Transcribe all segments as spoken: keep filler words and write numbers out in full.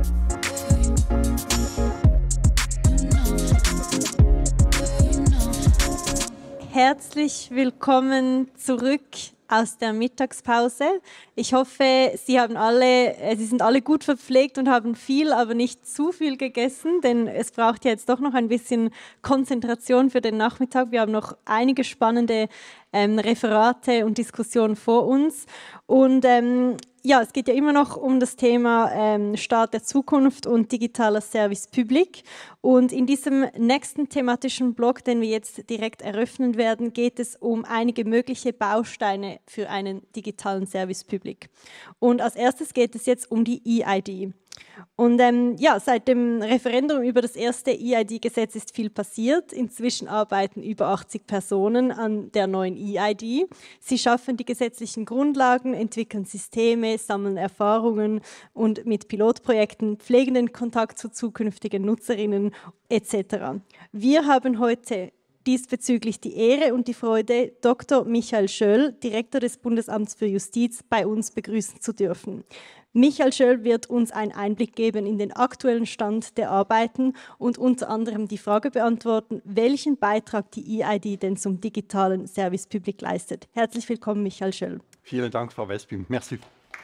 Herzlich willkommen zurück aus der Mittagspause. Ich hoffe, Sie haben alle, Sie sind alle gut verpflegt und haben viel, aber nicht zu viel gegessen, denn es braucht ja jetzt doch noch ein bisschen Konzentration für den Nachmittag. Wir haben noch einige spannende ähm, Referate und Diskussionen vor uns. Und ähm, ja, es geht ja immer noch um das Thema ähm, Staat der Zukunft und digitaler Service Public. Und in diesem nächsten thematischen Block, den wir jetzt direkt eröffnen werden, geht es um einige mögliche Bausteine für einen digitalen Service Public. Und als erstes geht es jetzt um die E I D. Und ähm, ja, seit dem Referendum über das erste E I D-Gesetz ist viel passiert. Inzwischen arbeiten über achtzig Personen an der neuen E I D. Sie schaffen die gesetzlichen Grundlagen, entwickeln Systeme, sammeln Erfahrungen und mit Pilotprojekten pflegen den Kontakt zu zukünftigen Nutzerinnen et cetera. Wir haben heute diesbezüglich die Ehre und die Freude, Doktor Michael Schöll, Direktor des Bundesamts für Justiz, bei uns begrüßen zu dürfen. Michael Schöll wird uns einen Einblick geben in den aktuellen Stand der Arbeiten und unter anderem die Frage beantworten, welchen Beitrag die E I D denn zum digitalen Service Public leistet. Herzlich willkommen, Michael Schöll. Vielen Dank, Frau Westby. Merci.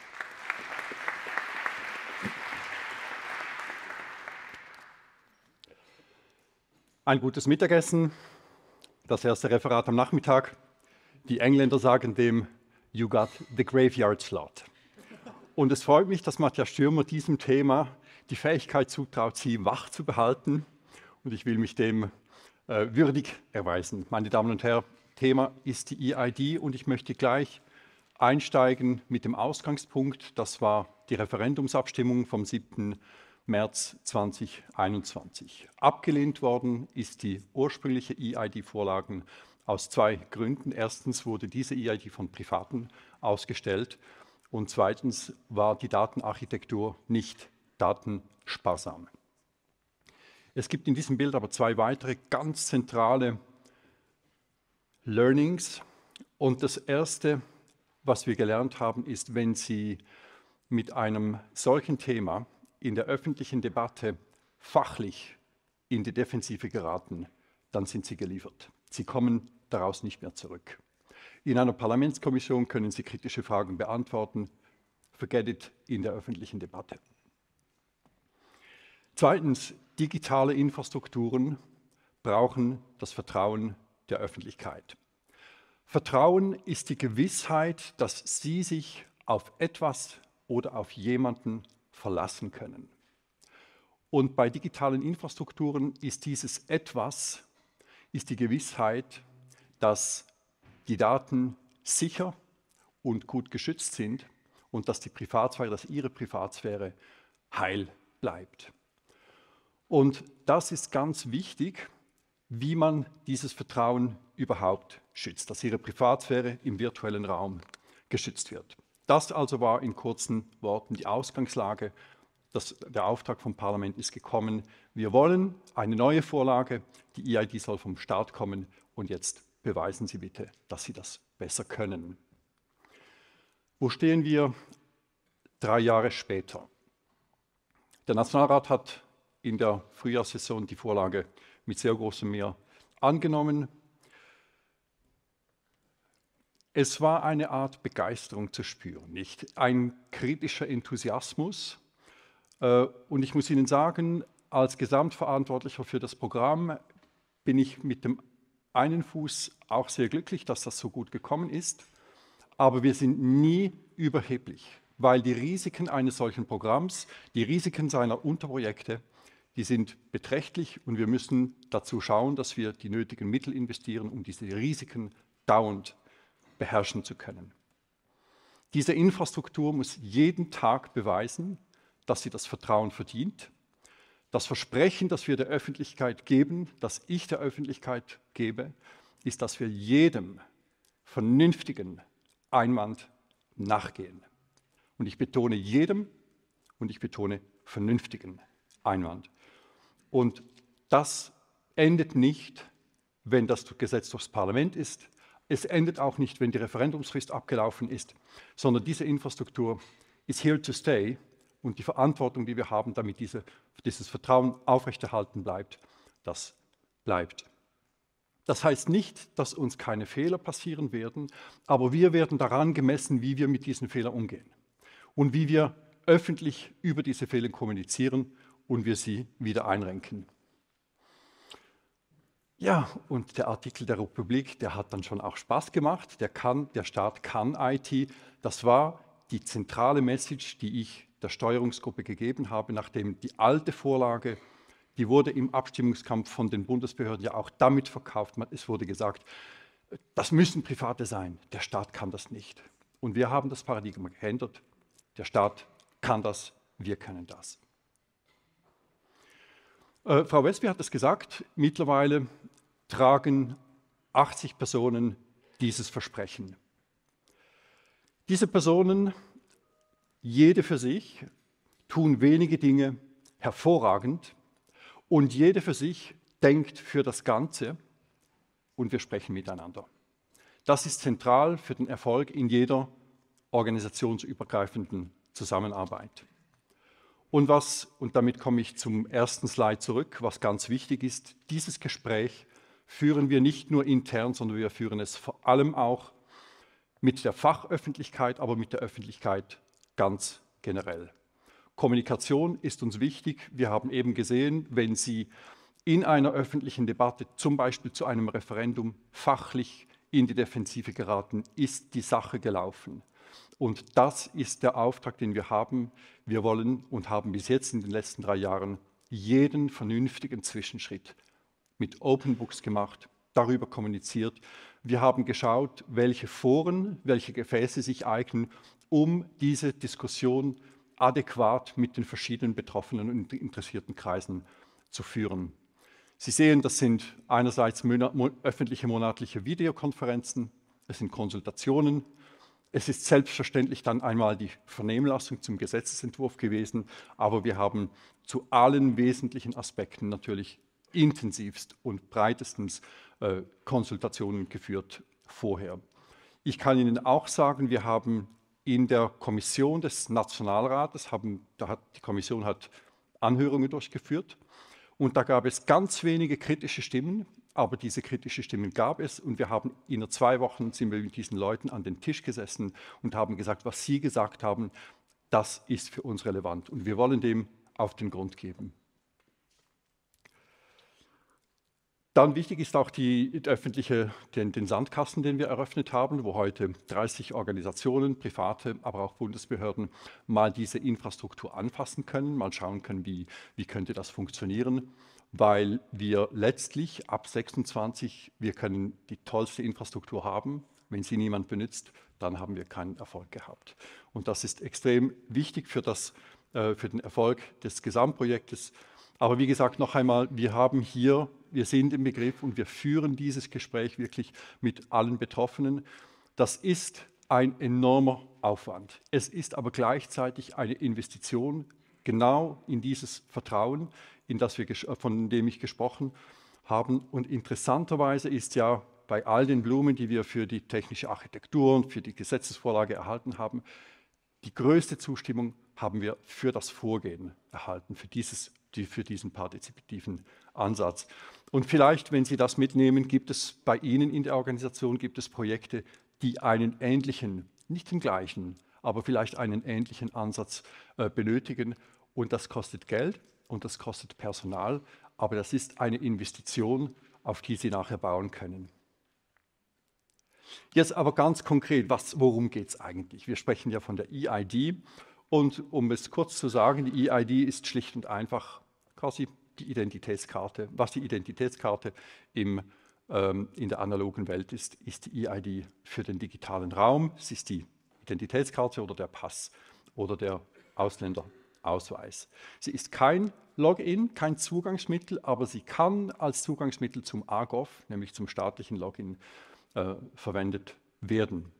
Ein gutes Mittagessen, das erste Referat am Nachmittag. Die Engländer sagen dem, you got the graveyard slot. Und es freut mich, dass Matthias Stürmer diesem Thema die Fähigkeit zutraut, sie wach zu behalten. Und ich will mich dem äh, würdig erweisen. Meine Damen und Herren, Thema ist die E I D und ich möchte gleich einsteigen mit dem Ausgangspunkt. Das war die Referendumsabstimmung vom siebten März zweitausendeinundzwanzig. Abgelehnt worden ist die ursprüngliche E I D-Vorlage aus zwei Gründen. Erstens wurde diese E I D von Privaten ausgestellt. Und zweitens war die Datenarchitektur nicht datensparsam. Es gibt in diesem Bild aber zwei weitere ganz zentrale Learnings. Und das erste, was wir gelernt haben, ist, wenn Sie mit einem solchen Thema in der öffentlichen Debatte fachlich in die Defensive geraten, dann sind Sie geliefert. Sie kommen daraus nicht mehr zurück. In einer Parlamentskommission können Sie kritische Fragen beantworten. Forget it in der öffentlichen Debatte. Zweitens, digitale Infrastrukturen brauchen das Vertrauen der Öffentlichkeit. Vertrauen ist die Gewissheit, dass Sie sich auf etwas oder auf jemanden verlassen können. Und bei digitalen Infrastrukturen ist dieses Etwas, ist die Gewissheit, dass die Daten sicher und gut geschützt sind und dass die Privatsphäre, dass Ihre Privatsphäre heil bleibt. Und das ist ganz wichtig, wie man dieses Vertrauen überhaupt schützt, dass Ihre Privatsphäre im virtuellen Raum geschützt wird. Das also war in kurzen Worten die Ausgangslage. Das, der Auftrag vom Parlament ist gekommen. Wir wollen eine neue Vorlage, die E I D soll vom Staat kommen und jetzt beweisen Sie bitte, dass Sie das besser können. Wo stehen wir drei Jahre später? Der Nationalrat hat in der Frühjahrssession die Vorlage mit sehr großem Mehr angenommen. Es war eine Art Begeisterung zu spüren, nicht ein kritischer Enthusiasmus. Und ich muss Ihnen sagen, als Gesamtverantwortlicher für das Programm bin ich mit dem einen Fuß auch sehr glücklich, dass das so gut gekommen ist. Aber wir sind nie überheblich, weil die Risiken eines solchen Programms, die Risiken seiner Unterprojekte, die sind beträchtlich und wir müssen dazu schauen, dass wir die nötigen Mittel investieren, um diese Risiken dauernd beherrschen zu können. Diese Infrastruktur muss jeden Tag beweisen, dass sie das Vertrauen verdient. Das Versprechen, das wir der Öffentlichkeit geben, das ich der Öffentlichkeit gebe, ist, dass wir jedem vernünftigen Einwand nachgehen. Und ich betone jedem und ich betone vernünftigen Einwand. Und das endet nicht, wenn das Gesetz durchs Parlament ist. Es endet auch nicht, wenn die Referendumsfrist abgelaufen ist, sondern diese Infrastruktur ist here to stay und die Verantwortung, die wir haben, damit diese, dieses Vertrauen aufrechterhalten bleibt, das bleibt. Das heißt nicht, dass uns keine Fehler passieren werden, aber wir werden daran gemessen, wie wir mit diesen Fehlern umgehen und wie wir öffentlich über diese Fehler kommunizieren und wir sie wieder einrenken. Ja, und der Artikel der Republik, der hat dann schon auch Spaß gemacht. Der, kann, der Staat kann I T. Das war die zentrale Message, die ich der Steuerungsgruppe gegeben habe, nachdem die alte Vorlage, die wurde im Abstimmungskampf von den Bundesbehörden ja auch damit verkauft. Es wurde gesagt, das müssen Private sein, der Staat kann das nicht. Und wir haben das Paradigma geändert. Der Staat kann das, wir können das. Äh, Frau Westby hat es gesagt, mittlerweile tragen achtzig Personen dieses Versprechen. Diese Personen, jede für sich, tun wenige Dinge hervorragend und jede für sich denkt für das Ganze und wir sprechen miteinander. Das ist zentral für den Erfolg in jeder organisationsübergreifenden Zusammenarbeit. Und was, und damit komme ich zum ersten Slide zurück, was ganz wichtig ist, dieses Gespräch führen wir nicht nur intern, sondern wir führen es vor allem auch mit der Fachöffentlichkeit, aber mit der Öffentlichkeit ganz generell. Kommunikation ist uns wichtig. Wir haben eben gesehen, wenn Sie in einer öffentlichen Debatte, zum Beispiel zu einem Referendum, fachlich in die Defensive geraten, ist die Sache gelaufen. Und das ist der Auftrag, den wir haben. Wir wollen und haben bis jetzt in den letzten drei Jahren jeden vernünftigen Zwischenschritt mit Open Books gemacht, darüber kommuniziert. Wir haben geschaut, welche Foren, welche Gefäße sich eignen, um diese Diskussion adäquat mit den verschiedenen betroffenen und interessierten Kreisen zu führen. Sie sehen, das sind einerseits öffentliche monatliche Videokonferenzen, es sind Konsultationen, es ist selbstverständlich dann einmal die Vernehmlassung zum Gesetzesentwurf gewesen, aber wir haben zu allen wesentlichen Aspekten natürlich intensivst und breitestens äh, Konsultationen geführt vorher. Ich kann Ihnen auch sagen, wir haben in der Kommission des Nationalrates, haben, da hat, die Kommission hat Anhörungen durchgeführt und da gab es ganz wenige kritische Stimmen, aber diese kritischen Stimmen gab es und wir haben in zwei Wochen sind wir mit diesen Leuten an den Tisch gesessen und haben gesagt, was sie gesagt haben, das ist für uns relevant und wir wollen dem auf den Grund geben. Dann wichtig ist auch die, die öffentliche, den, den Sandkasten, den wir eröffnet haben, wo heute dreißig Organisationen, Private, aber auch Bundesbehörden mal diese Infrastruktur anfassen können, mal schauen können, wie, wie könnte das funktionieren, weil wir letztlich ab sechsundzwanzig, wir können die tollste Infrastruktur haben, wenn sie niemand benutzt, dann haben wir keinen Erfolg gehabt. Und das ist extrem wichtig für, das, äh, für den Erfolg des Gesamtprojektes. Aber wie gesagt, noch einmal, wir haben hier, wir sind im Begriff und wir führen dieses Gespräch wirklich mit allen Betroffenen. Das ist ein enormer Aufwand. Es ist aber gleichzeitig eine Investition genau in dieses Vertrauen, in das wir, von dem ich gesprochen habe. Und interessanterweise ist ja bei all den Blumen, die wir für die technische Architektur und für die Gesetzesvorlage erhalten haben, die größte Zustimmung haben wir für das Vorgehen erhalten, für, dieses, die, für diesen partizipativen Ansatz. Und vielleicht, wenn Sie das mitnehmen, gibt es bei Ihnen in der Organisation gibt es Projekte, die einen ähnlichen, nicht den gleichen, aber vielleicht einen ähnlichen Ansatz äh, benötigen. Und das kostet Geld und das kostet Personal, aber das ist eine Investition, auf die Sie nachher bauen können. Jetzt aber ganz konkret, was, worum geht es eigentlich? Wir sprechen ja von der E I D und um es kurz zu sagen, die E I D ist schlicht und einfach quasi die Identitätskarte. Was die Identitätskarte im, ähm, in der analogen Welt ist, ist die E I D für den digitalen Raum. Es ist die Identitätskarte oder der Pass oder der Ausländerausweis. Sie ist kein Login, kein Zugangsmittel, aber sie kann als Zugangsmittel zum A G O V, nämlich zum staatlichen Login, äh, verwendet werden.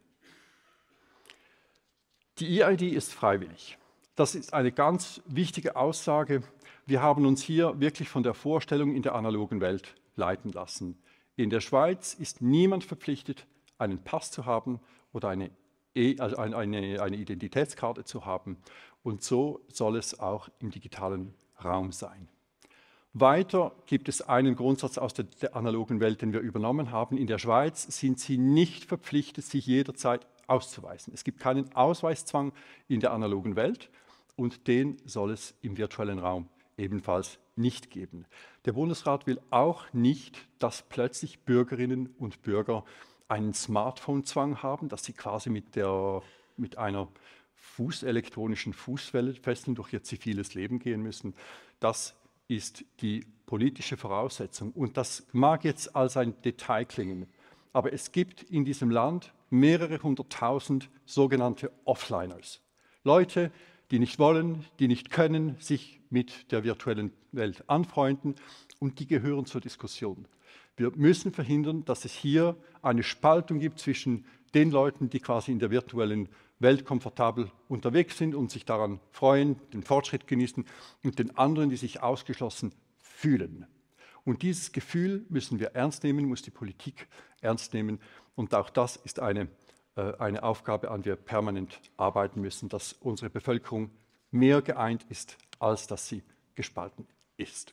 Die E I D ist freiwillig. Das ist eine ganz wichtige Aussage. Wir haben uns hier wirklich von der Vorstellung in der analogen Welt leiten lassen. In der Schweiz ist niemand verpflichtet, einen Pass zu haben oder eine, e also eine, eine Identitätskarte zu haben. Und so soll es auch im digitalen Raum sein. Weiter gibt es einen Grundsatz aus der, der analogen Welt, den wir übernommen haben. In der Schweiz sind Sie nicht verpflichtet, sich jederzeit auszuweisen. Es gibt keinen Ausweiszwang in der analogen Welt und den soll es im virtuellen Raum ebenfalls nicht geben. Der Bundesrat will auch nicht, dass plötzlich Bürgerinnen und Bürger einen Smartphone-Zwang haben, dass sie quasi mit, der, mit einer Fuß, elektronischen Fußfesselung durch ihr ziviles Leben gehen müssen. Das ist die politische Voraussetzung. Und das mag jetzt als ein Detail klingen, aber es gibt in diesem Land mehrere hunderttausend sogenannte Offliners. Leute, die nicht wollen, die nicht können, sich mit der virtuellen Welt anfreunden und die gehören zur Diskussion. Wir müssen verhindern, dass es hier eine Spaltung gibt zwischen den Leuten, die quasi in der virtuellen Welt komfortabel unterwegs sind und sich daran freuen, den Fortschritt genießen, und den anderen, die sich ausgeschlossen fühlen. Und dieses Gefühl müssen wir ernst nehmen, muss die Politik ernst nehmen. Und auch das ist eine, äh, eine Aufgabe, an der wir permanent arbeiten müssen, dass unsere Bevölkerung mehr geeint ist, als dass sie gespalten ist.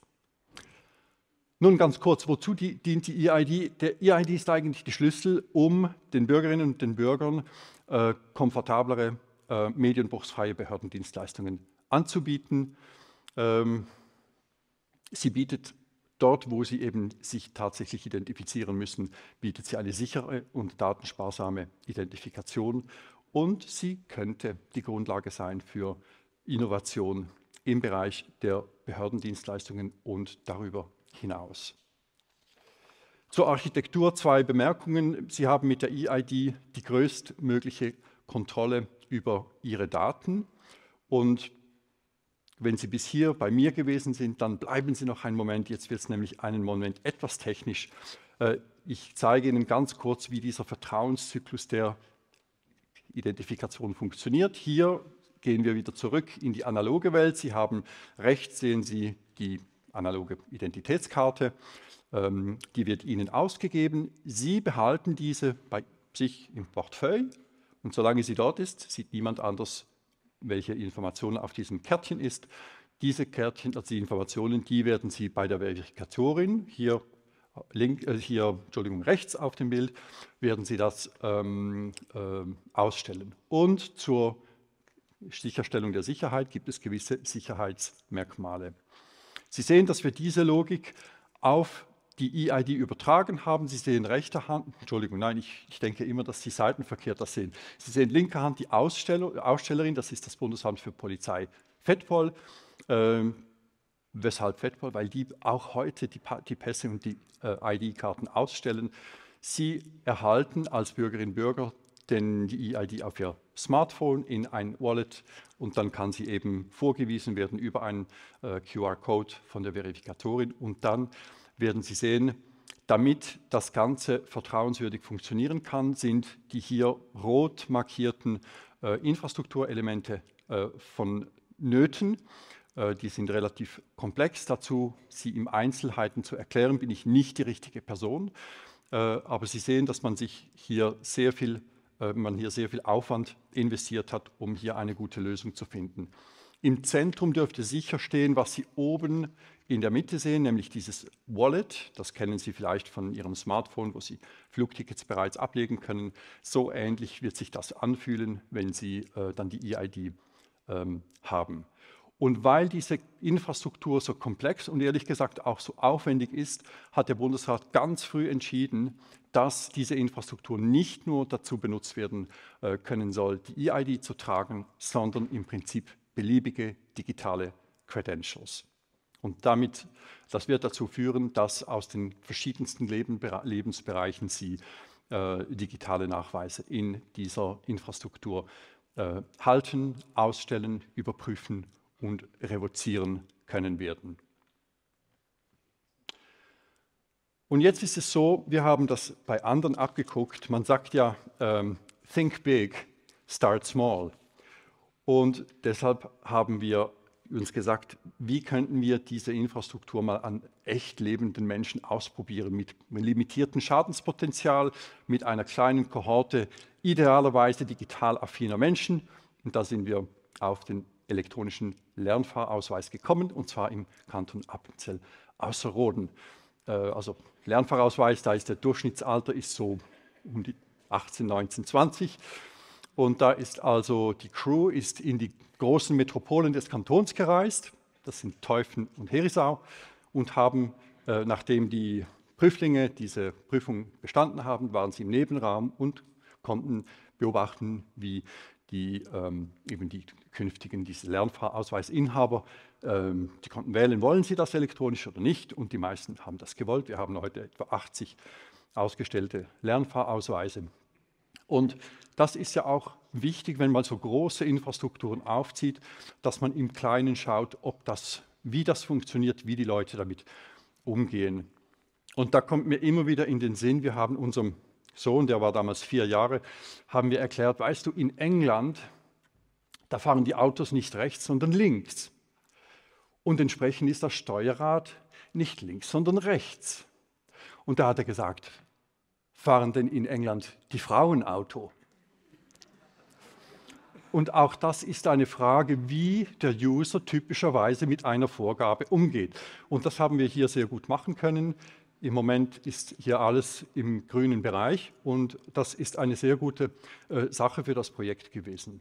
Nun ganz kurz, wozu die, dient die E I D? Der E I D ist eigentlich der Schlüssel, um den Bürgerinnen und den Bürgern äh, komfortablere, äh, medienbruchsfreie Behördendienstleistungen anzubieten. Ähm, sie bietet dort, wo sie eben sich tatsächlich identifizieren müssen, bietet sie eine sichere und datensparsame Identifikation und sie könnte die Grundlage sein für Innovation im Bereich der Behördendienstleistungen und darüber hinaus. Zur Architektur zwei Bemerkungen. Sie haben mit der E I D die größtmögliche Kontrolle über Ihre Daten. Und wenn Sie bis hier bei mir gewesen sind, dann bleiben Sie noch einen Moment. Jetzt wird es nämlich einen Moment etwas technisch. Ich zeige Ihnen ganz kurz, wie dieser Vertrauenszyklus der Identifikation funktioniert. Hier gehen wir wieder zurück in die analoge Welt. Sie haben rechts, sehen Sie die analoge Identitätskarte, ähm, die wird Ihnen ausgegeben. Sie behalten diese bei sich im Portefeuille und solange sie dort ist, sieht niemand anders, welche Informationen auf diesem Kärtchen ist. Diese Kärtchen, also die Informationen, die werden Sie bei der Verifikatorin, hier, link, äh, hier Entschuldigung, rechts auf dem Bild, werden Sie das ähm, äh, ausstellen. Und zur Sicherstellung der Sicherheit gibt es gewisse Sicherheitsmerkmale. Sie sehen, dass wir diese Logik auf die E I D übertragen haben. Sie sehen rechter Hand, Entschuldigung, nein, ich, ich denke immer, dass Sie seitenverkehrt das sehen. Sie sehen linker Hand die Aussteller, Ausstellerin, das ist das Bundesamt für Polizei Fettpol. Ähm, weshalb Fettpol? Weil die auch heute die, die Pässe und die äh, I D-Karten ausstellen. Sie erhalten als Bürgerinnen und Bürger denn die E I D auf Ihr Smartphone in ein Wallet und dann kann sie eben vorgewiesen werden über einen äh, Q R-Code von der Verifikatorin und dann werden Sie sehen, damit das Ganze vertrauenswürdig funktionieren kann, sind die hier rot markierten äh, Infrastrukturelemente äh, vonnöten. Äh, die sind relativ komplex. Dazu, sie im Einzelheiten zu erklären, bin ich nicht die richtige Person. Äh, aber Sie sehen, dass man sich hier sehr viel man hier sehr viel Aufwand investiert hat, um hier eine gute Lösung zu finden. Im Zentrum dürfte sicher stehen, was Sie oben in der Mitte sehen, nämlich dieses Wallet. Das kennen Sie vielleicht von Ihrem Smartphone, wo Sie Flugtickets bereits ablegen können. So ähnlich wird sich das anfühlen, wenn Sie äh, dann die E I D ähm, haben. Und weil diese Infrastruktur so komplex und ehrlich gesagt auch so aufwendig ist, hat der Bundesrat ganz früh entschieden, dass diese Infrastruktur nicht nur dazu benutzt werden äh, können soll, die E I D zu tragen, sondern im Prinzip beliebige digitale Credentials. Und damit, das wird dazu führen, dass aus den verschiedensten Leben, Lebensbereichen Sie äh, digitale Nachweise in dieser Infrastruktur äh, halten, ausstellen, überprüfen und revozieren können werden. Und jetzt ist es so, wir haben das bei anderen abgeguckt, man sagt ja, ähm, think big, start small. Und deshalb haben wir uns gesagt, wie könnten wir diese Infrastruktur mal an echt lebenden Menschen ausprobieren, mit limitiertem Schadenspotenzial, mit einer kleinen Kohorte idealerweise digital affiner Menschen. Und da sind wir auf den elektronischen Lernfahrausweis gekommen, und zwar im Kanton Appenzell-Ausserrhoden. Äh, also Lernfahrausweis, da ist der Durchschnittsalter ist so um die achtzehn, neunzehn, zwanzig. Und da ist also die Crew ist in die großen Metropolen des Kantons gereist, das sind Teufen und Herisau, und haben, äh, nachdem die Prüflinge diese Prüfung bestanden haben, waren sie im Nebenraum und konnten beobachten, wie die, ähm, eben die künftigen diese Lernfahrausweisinhaber, ähm, die konnten wählen, wollen sie das elektronisch oder nicht, und die meisten haben das gewollt. Wir haben heute etwa achtzig ausgestellte Lernfahrausweise. Und das ist ja auch wichtig, wenn man so große Infrastrukturen aufzieht, dass man im Kleinen schaut, ob das, wie das funktioniert, wie die Leute damit umgehen. Und da kommt mir immer wieder in den Sinn, wir haben unserem Sohn, der war damals vier Jahre, haben wir erklärt, weißt du, in England, da fahren die Autos nicht rechts, sondern links. Und entsprechend ist das Steuerrad nicht links, sondern rechts. Und da hat er gesagt, fahren denn in England die Frauen Auto? Und auch das ist eine Frage, wie der User typischerweise mit einer Vorgabe umgeht. Und das haben wir hier sehr gut machen können. Im Moment ist hier alles im grünen Bereich, und das ist eine sehr gute äh, Sache für das Projekt gewesen.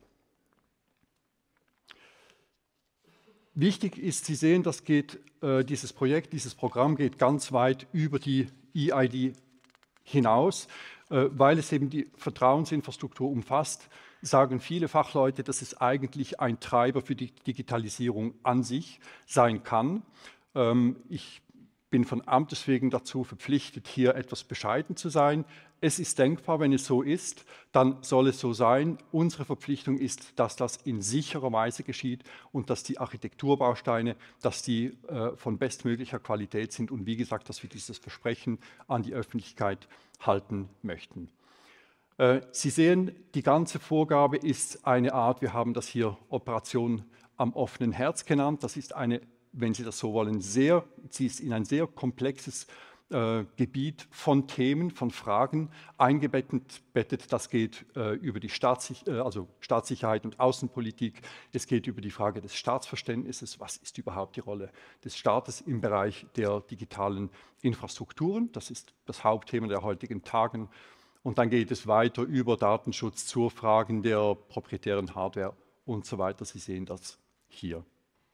Wichtig ist, Sie sehen, das geht, äh, dieses Projekt, dieses Programm geht ganz weit über die E I D hinaus, äh, weil es eben die Vertrauensinfrastruktur umfasst. Sagen viele Fachleute, dass es eigentlich ein Treiber für die Digitalisierung an sich sein kann. Ähm, ich bin von Amtes wegen dazu verpflichtet, hier etwas bescheiden zu sein. Es ist denkbar, wenn es so ist, dann soll es so sein. Unsere Verpflichtung ist, dass das in sicherer Weise geschieht und dass die Architekturbausteine, dass die äh, von bestmöglicher Qualität sind und wie gesagt, dass wir dieses Versprechen an die Öffentlichkeit halten möchten. Äh, Sie sehen, die ganze Vorgabe ist eine Art, wir haben das hier Operation am offenen Herz genannt, das ist eine, wenn Sie das so wollen, sehr, sie ist in ein sehr komplexes äh, Gebiet von Themen, von Fragen eingebettet. Das geht äh, über die Staatssich äh, also Staatssicherheit und Außenpolitik. Es geht über die Frage des Staatsverständnisses. Was ist überhaupt die Rolle des Staates im Bereich der digitalen Infrastrukturen? Das ist das Hauptthema der heutigen Tagen. Und dann geht es weiter über Datenschutz zur Fragen der proprietären Hardware und so weiter. Sie sehen das hier.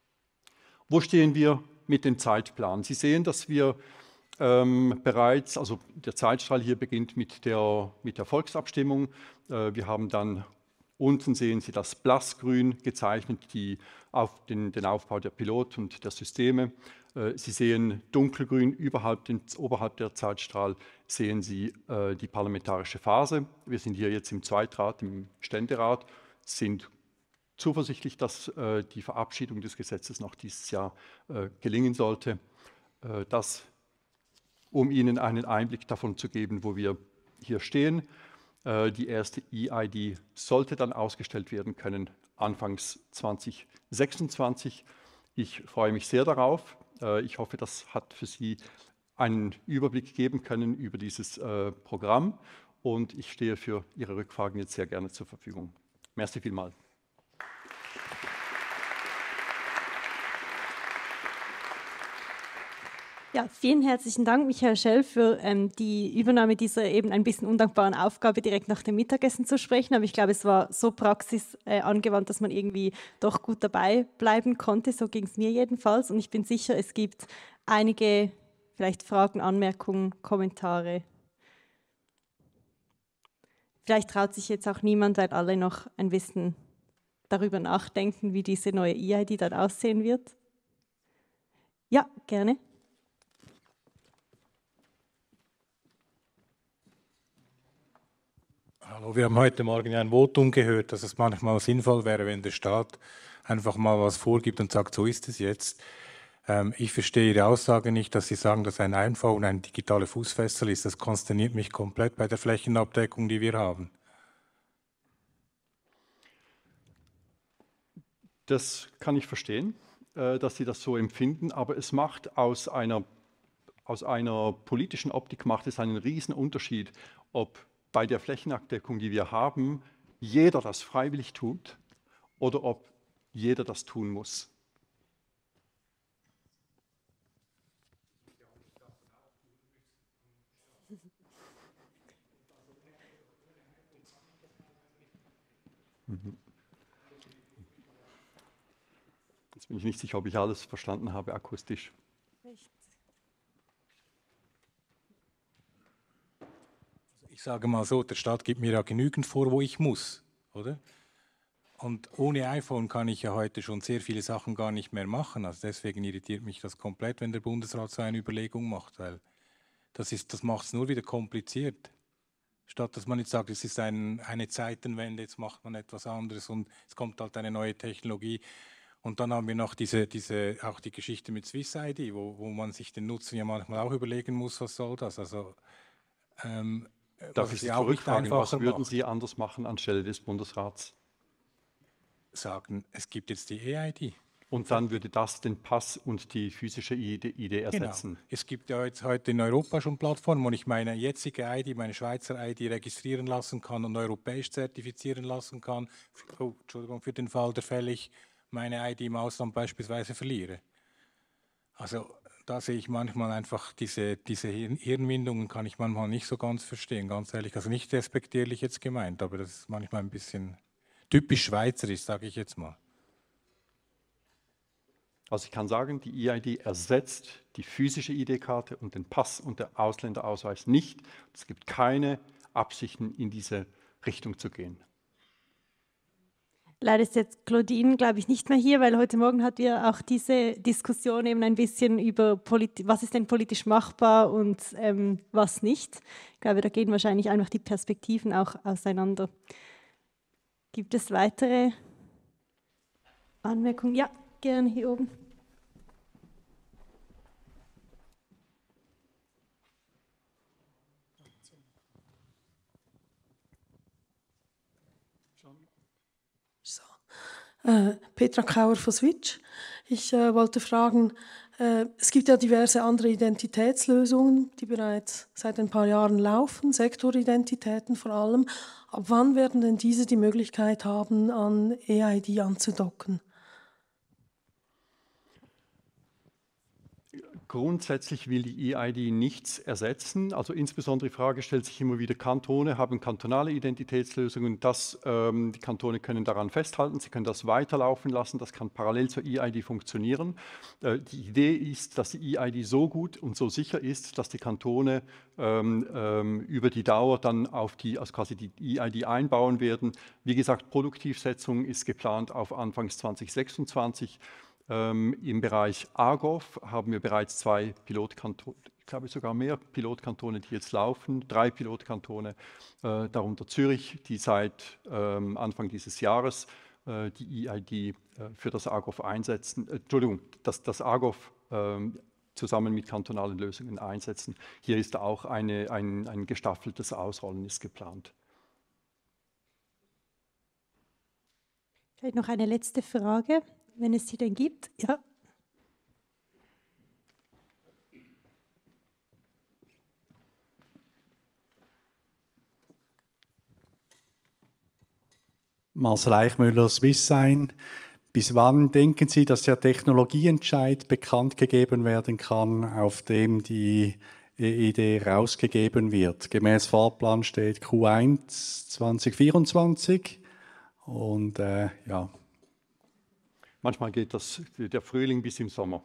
Wo stehen wir mit dem Zeitplan? Sie sehen, dass wir ähm, bereits, also der Zeitstrahl hier beginnt mit der, mit der Volksabstimmung. Äh, wir haben dann, unten sehen Sie das Blassgrün gezeichnet, die auf den, den Aufbau der Pilot- und der Systeme. Äh, Sie sehen dunkelgrün überhalb den, oberhalb der Zeitstrahl sehen Sie äh, die parlamentarische Phase. Wir sind hier jetzt im Zweitrat, im Ständerat, sind zuversichtlich, dass äh, die Verabschiedung des Gesetzes noch dieses Jahr äh, gelingen sollte. Äh, das, um Ihnen einen Einblick davon zu geben, wo wir hier stehen. Äh, die erste E I D sollte dann ausgestellt werden können, anfangs zwanzig sechsundzwanzig. Ich freue mich sehr darauf. Äh, ich hoffe, das hat für Sie einen Überblick geben können über dieses äh, Programm, und ich stehe für Ihre Rückfragen jetzt sehr gerne zur Verfügung. Merci vielmals. Ja, vielen herzlichen Dank, Michael Schell, für ähm, die Übernahme dieser eben ein bisschen undankbaren Aufgabe, direkt nach dem Mittagessen zu sprechen. Aber ich glaube, es war so praxisangewandt, äh, dass man irgendwie doch gut dabei bleiben konnte. So ging es mir jedenfalls. Und ich bin sicher, es gibt einige vielleicht Fragen, Anmerkungen, Kommentare. Vielleicht traut sich jetzt auch niemand, weil alle noch ein bisschen darüber nachdenken, wie diese neue E I D dann aussehen wird. Ja, gerne. Hallo, wir haben heute Morgen ein Votum gehört, dass es manchmal sinnvoll wäre, wenn der Staat einfach mal was vorgibt und sagt, so ist es jetzt. Ähm, ich verstehe Ihre Aussage nicht, dass Sie sagen, dass ein iPhone ein digitale Fußfessel ist. Das konsterniert mich komplett bei der Flächenabdeckung, die wir haben. Das kann ich verstehen, äh, dass Sie das so empfinden, aber es macht aus einer, aus einer politischen Optik macht es einen riesen Unterschied, ob bei der Flächenabdeckung, die wir haben, jeder das freiwillig tut oder ob jeder das tun muss. Jetzt bin ich nicht sicher, ob ich alles verstanden habe akustisch. Ich sage mal so, der Staat gibt mir ja genügend vor, wo ich muss, oder? Und ohne iPhone kann ich ja heute schon sehr viele Sachen gar nicht mehr machen. Also deswegen irritiert mich das komplett, wenn der Bundesrat so eine Überlegung macht, weil das, ist, das macht es nur wieder kompliziert. Statt dass man jetzt sagt, es ist ein, eine Zeitenwende, jetzt macht man etwas anderes und es kommt halt eine neue Technologie. Und dann haben wir noch diese, diese, auch die Geschichte mit Swiss I D, wo, wo man sich den Nutzen ja manchmal auch überlegen muss, was soll das? Also, ähm, Darf ich Sie zurückfragen, was würden Sie anders machen anstelle des Bundesrats? Sagen, es gibt jetzt die E I D. Und dann würde das den Pass und die physische I D ersetzen? Genau. Es gibt ja jetzt heute in Europa schon Plattformen, wo ich meine jetzige I D, meine Schweizer I D registrieren lassen kann und europäisch zertifizieren lassen kann. Oh, Entschuldigung, für den Fall der Fälle ich meine I D im Ausland beispielsweise verliere. Also da sehe ich manchmal einfach diese, diese Hirnwindungen kann ich manchmal nicht so ganz verstehen, ganz ehrlich. Also nicht respektierlich jetzt gemeint, aber das ist manchmal ein bisschen typisch schweizerisch, sage ich jetzt mal. Also ich kann sagen, die E I D ersetzt die physische I D-Karte und den Pass und den Ausländerausweis nicht. Es gibt keine Absichten, in diese Richtung zu gehen. Leider ist jetzt Claudine, glaube ich, nicht mehr hier, weil heute Morgen hatten wir auch diese Diskussion eben ein bisschen über, Polit- was ist denn politisch machbar und ähm, was nicht. Ich glaube, da gehen wahrscheinlich einfach die Perspektiven auch auseinander. Gibt es weitere Anmerkungen? Ja, gerne hier oben. So. Äh, Petra Kauer von Switch. Ich äh, wollte fragen, äh, es gibt ja diverse andere Identitätslösungen, die bereits seit ein paar Jahren laufen, Sektoridentitäten vor allem. Ab wann werden denn diese die Möglichkeit haben, an E I D anzudocken? Grundsätzlich will die E I D nichts ersetzen. Also insbesondere die Frage stellt sich immer wieder, Kantone haben kantonale Identitätslösungen. Das, ähm, die Kantone können daran festhalten, sie können das weiterlaufen lassen, das kann parallel zur E I D funktionieren. Äh, die Idee ist, dass die E I D so gut und so sicher ist, dass die Kantone ähm, ähm, über die Dauer dann auf die, also quasi die E I D einbauen werden. Wie gesagt, Produktivsetzung ist geplant auf Anfangs zwanzig sechsundzwanzig. Ähm, Im Bereich AGOV haben wir bereits zwei Pilotkantone, ich glaube sogar mehr Pilotkantone, die jetzt laufen, drei Pilotkantone, äh, darunter Zürich, die seit ähm, Anfang dieses Jahres äh, die E I D äh, für das AGOV einsetzen, äh, Entschuldigung, das, das AGOV äh, zusammen mit kantonalen Lösungen einsetzen. Hier ist auch eine, ein, ein gestaffeltes Ausrollen ist geplant. Vielleicht noch eine letzte Frage, wenn es sie denn gibt. Ja. Marcel Eichmüller, Swisssign. Bis wann denken Sie, dass der Technologieentscheid bekannt gegeben werden kann, auf dem die E I D rausgegeben wird? Gemäß Fahrplan steht Q eins zwanzig vierundzwanzig und äh, ja. Manchmal geht das, der Frühling bis im Sommer.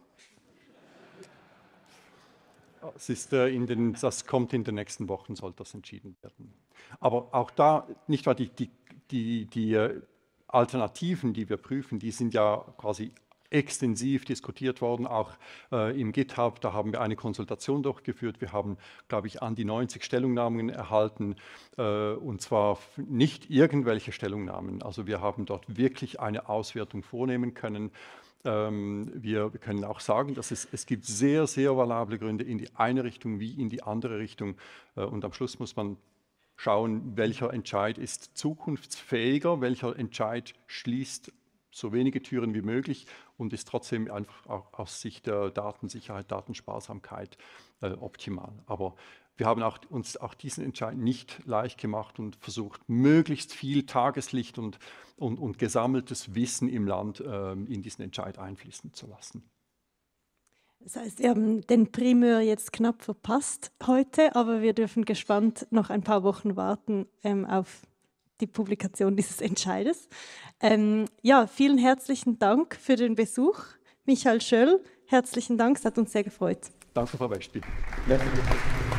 Es ist, äh, in den, das kommt in den nächsten Wochen, soll das entschieden werden. Aber auch da, nicht wahr, die, die, die, die Alternativen, die wir prüfen, die sind ja quasi extensiv diskutiert worden, auch äh, im GitHub, da haben wir eine Konsultation durchgeführt. Wir haben, glaube ich, an die neunzig Stellungnahmen erhalten, äh, und zwar nicht irgendwelche Stellungnahmen. Also wir haben dort wirklich eine Auswertung vornehmen können. Ähm, wir, wir können auch sagen, dass es, es gibt sehr, sehr valable Gründe in die eine Richtung wie in die andere Richtung. Äh, und am Schluss muss man schauen, welcher Entscheid ist zukunftsfähiger, welcher Entscheid schließt so wenige Türen wie möglich und ist trotzdem einfach auch aus Sicht der Datensicherheit, Datensparsamkeit äh, optimal. Aber wir haben auch, uns auch diesen Entscheid nicht leicht gemacht und versucht, möglichst viel Tageslicht und, und, und gesammeltes Wissen im Land äh, in diesen Entscheid einfließen zu lassen. Das heißt, wir haben den Primeur jetzt knapp verpasst heute, aber wir dürfen gespannt noch ein paar Wochen warten ähm, auf die Publikation dieses Entscheides. Ähm, ja, vielen herzlichen Dank für den Besuch. Michael Schöll, herzlichen Dank, es hat uns sehr gefreut. Danke, Frau Westby.